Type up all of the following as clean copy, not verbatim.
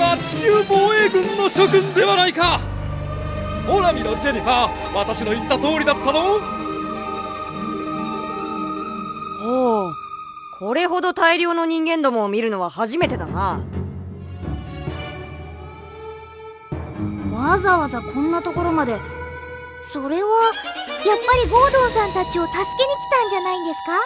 は地球防衛軍の諸君ではないか。ほら見ろジェニファー、私の言った通りだったの。 ほう、これほど大量の人間どもを見るのは初めてだな。 わざわざこんなところまで。それはやっぱりゴードンさんたちを助けに来たんじゃないんですか？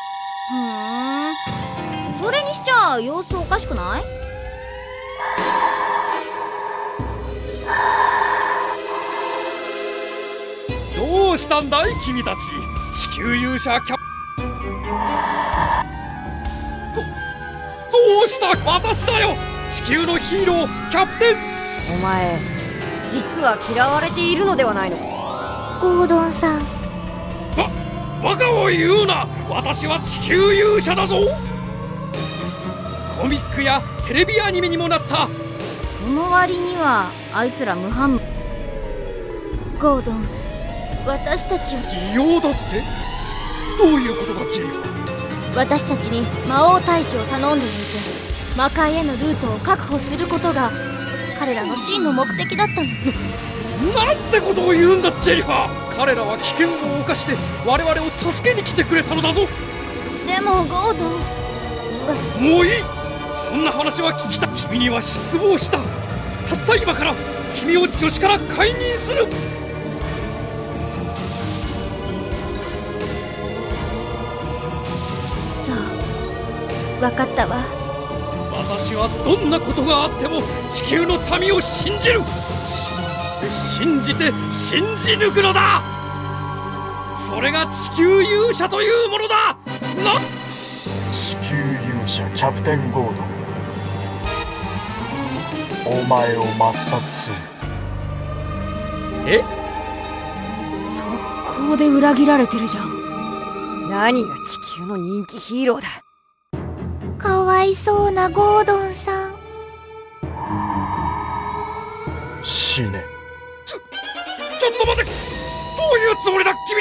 それにしちゃ様子おかしくない？ どうしたんだい君たち。地球勇者キャどうした？私だよ、地球のヒーローキャプテン。 お前実は嫌われているのではないのか？ ゴードンさん。 バカを言うな。私は地球勇者だぞ。コミックやテレビアニメにもなった。 その割にはあいつら無反応。ゴードン、私たちを。 利用だって？どういうことだジェニファー。 私たちに魔王大使を頼んでおいて魔界へのルートを確保することが彼らの真の目的だったの。 なんてことを言うんだジェニファー。彼らは危険を冒して我々を助けに来てくれたのだぞ。 でもゴードン。 もういい、そんな話は聞きた。君には失望した。たった今から君を助手から解任する。 そう、分かったわ。 私はどんなことがあっても地球の民を信じる。信じて信じ抜くのだ。それが地球勇者というものだ。 地球勇者キャプテンゴードン、お前を抹殺する。 え？ 速攻で裏切られてるじゃん。何が地球の人気ヒーローだ。 かわいそうなゴードンさん。 死ね。 ちょっと待て。どういうつもりだ君。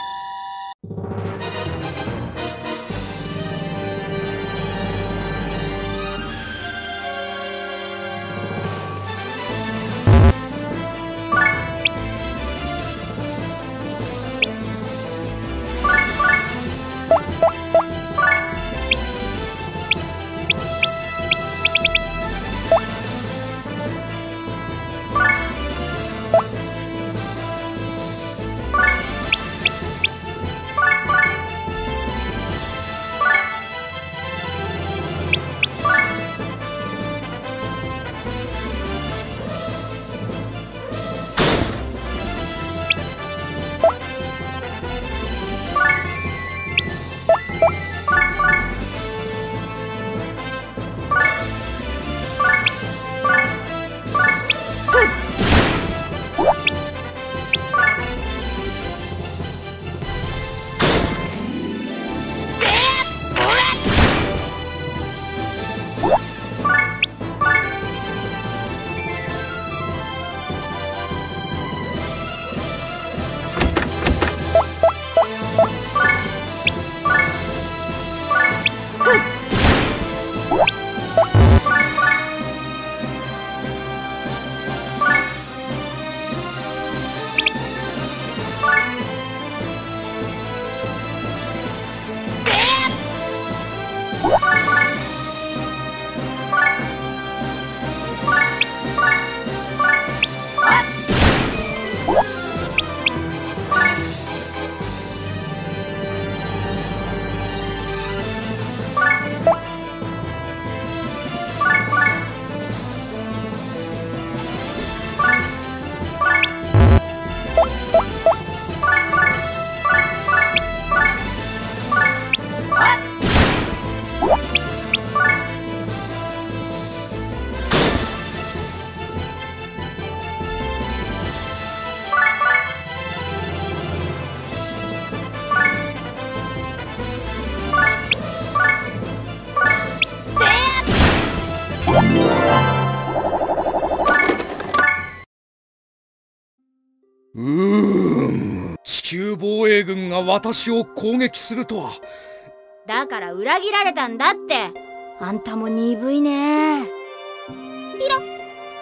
地球防衛軍が私を攻撃するとは。 だから裏切られたんだって。あんたも鈍いね。ピロ。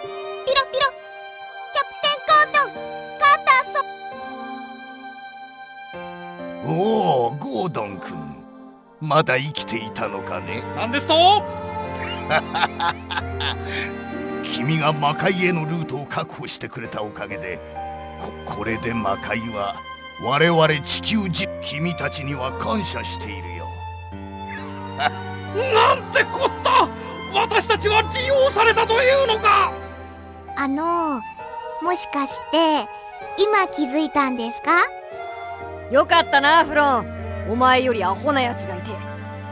おお、ゴードン君、まだ生きていたのかね。 何ですと？ 君が魔界へのルートを確保してくれたおかげで、これで魔界は我々地球人、君たちには感謝しているよ。 なんてこった！私たちは利用されたというのか！ もしかして今気づいたんですか？ よかったなフロン。お前よりアホなやつがいて。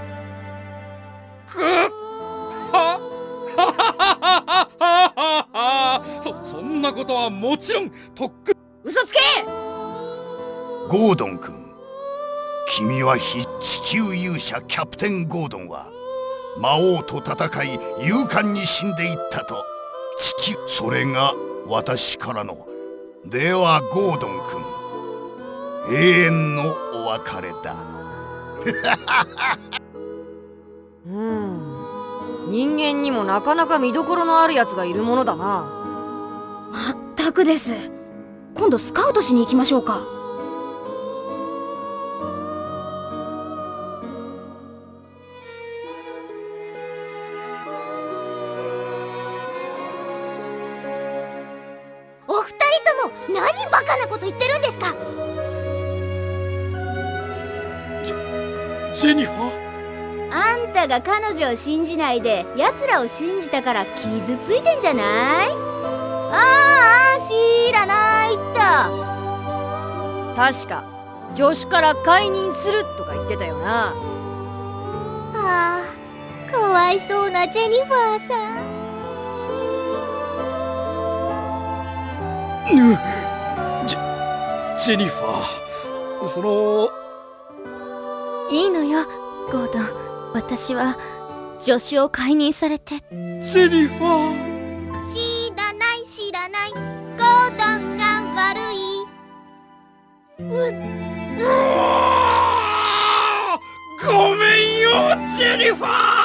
そんなことはもちろんとっく。 嘘つけ！ ゴードン君、君は地球勇者キャプテンゴードンは魔王と戦い勇敢に死んでいったと。地球、それが私からの。ではゴードン君、永遠のお別れだ。 人間にもなかなか見どころのあるやつがいるものだな。 まったくです。今度スカウトしに行きましょうか。 お二人とも何バカなこと言ってるんですか？ ジェニファー。 あんたが彼女を信じないで奴らを信じたから傷ついてんじゃない？ああ、知らないった。 確か助手から解任するとか言ってたよな。 ああ、かわいそうなジェニファーさん。 ジェニファー、 いいのよ、ゴードン。私は助手を解任されて。 ジェニファー。 知らない知らない、ゴードンが悪い。 ごめんよジェニファー。